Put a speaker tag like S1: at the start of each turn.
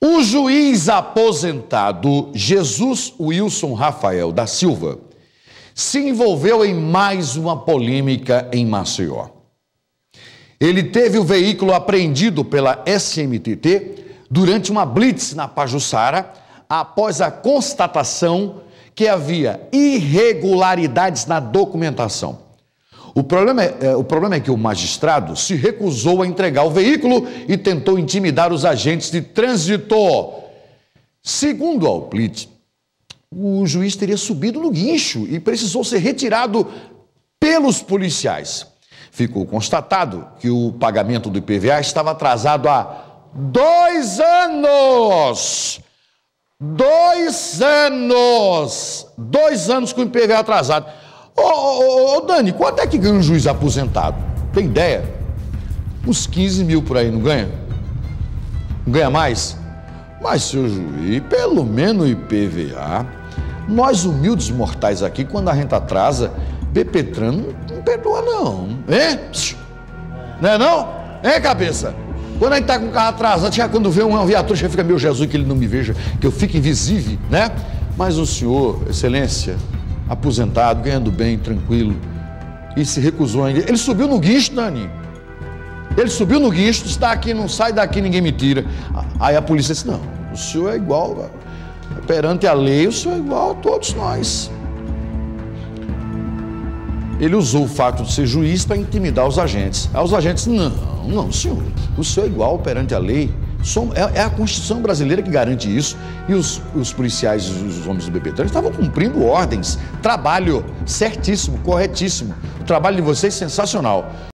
S1: O juiz aposentado Jesus Wilson Rafael da Silva se envolveu em mais uma polêmica em Maceió. Ele teve o veículo apreendido pela SMTT durante uma blitz na Pajuçara, após a constatação que havia irregularidades na documentação. O problema é que o magistrado se recusou a entregar o veículo e tentou intimidar os agentes de trânsito. Segundo a Alplite, o juiz teria subido no guincho e precisou ser retirado pelos policiais. Ficou constatado que o pagamento do IPVA estava atrasado há 2 anos. 2 anos! 2 anos com o IPVA atrasado. Ô, Dani, quanto é que ganha um juiz aposentado? Tem ideia? Uns 15 mil por aí, não ganha? Não ganha mais? Mas, seu juiz, pelo menos o IPVA, nós humildes mortais aqui, quando a renta atrasa, BPTran não perdoa não, hein? Não é não? Hein, cabeça? Quando a gente tá com o carro atrasado, já quando vê uma viatura, já fica, meu Jesus, que ele não me veja, que eu fique invisível, né? Mas o senhor, excelência, aposentado, ganhando bem, tranquilo, e se recusou ainda. Ele subiu no guincho, Dani. Ele subiu no guincho, está aqui, não sai daqui, ninguém me tira. Aí a polícia disse, não, o senhor é igual, perante a lei, o senhor é igual a todos nós. Ele usou o fato de ser juiz para intimidar os agentes. Aí os agentes, não, senhor, o senhor é igual perante a lei. É a Constituição brasileira que garante isso. E os policiais, os homens do BPTran estavam cumprindo ordens. Trabalho certíssimo, corretíssimo. O trabalho de vocês é sensacional.